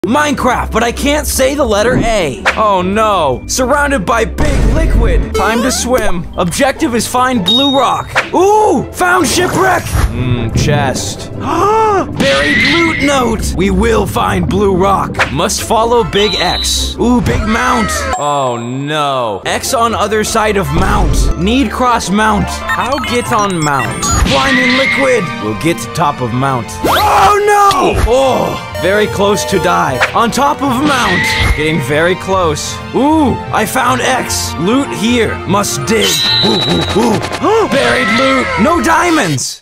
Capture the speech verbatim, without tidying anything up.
Minecraft, but I can't say the letter A. Oh no. Surrounded by big liquid. Time to swim. Objective is find blue rock. Ooh! Found shipwreck! Mmm, chest. Buried loot note! We will find blue rock. Must follow big X. Ooh, big mount. Oh no. X on other side of mount. Need cross mount. How get on mount? Blinding liquid! We'll get to top of mount. Oh no! Oh! Very close to die. On top of mount. Getting very close. Ooh, I found X. Loot here. Must dig. Ooh, ooh, ooh. Buried loot. No diamonds.